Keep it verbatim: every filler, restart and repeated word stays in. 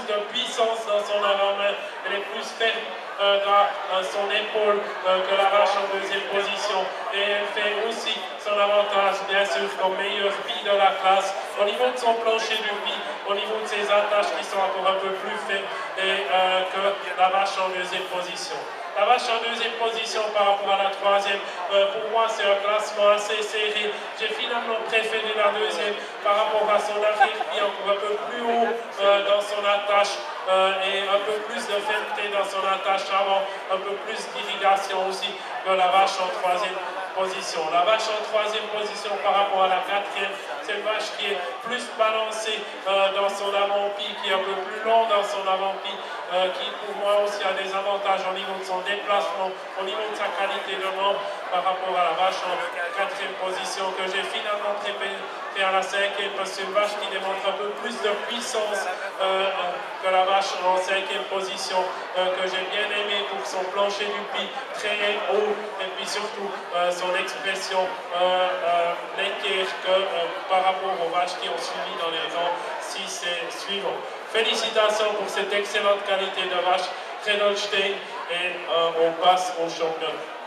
plus de puissance dans son avant-main, elle est plus ferme euh, dans euh, son épaule euh, que la vache en deuxième position. Et elle fait aussi son avantage, bien sûr, comme meilleure pie de la classe, au niveau de son plancher du pie, au niveau de ses attaches qui sont encore un peu plus fermes et, euh, que la vache en deuxième position. La vache en deuxième position par rapport à la troisième, euh, pour moi c'est un classement assez serré. J'ai finalement préféré la deuxième par rapport à son arrière-pied encore un peu plus haut euh, dans son attache euh, et un peu plus de fermeté dans son attache avant, un peu plus d'irrigation aussi que la vache en troisième position. La vache en troisième position par rapport à la quatrième, c'est une vache qui est plus balancée euh, dans son avant-pied, qui est un peu plus long dans son avant-pied, euh, qui pour moi aussi a des avantages au niveau de son déplacement, au niveau de sa qualité de membre par rapport à la vache en quatrième position que j'ai finalement préféré à la cinquième parce que c'est une vache qui démontre un peu plus de puissance euh, que la vache en cinquième position euh, que j'ai bien aimé pour son plancher du pied très haut et puis surtout euh, son expression euh, euh, laitière que euh, par rapport aux vaches qui ont suivi dans les rangs six et suivants. Félicitations pour cette excellente qualité de vache Reinhold Stein et euh, on passe au championnat.